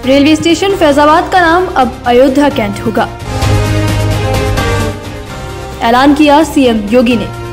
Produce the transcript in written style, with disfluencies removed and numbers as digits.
Railway station Faizabad का नाम अब अयोध्या कैंट होगा, ऐलान किया सीएम योगी ने।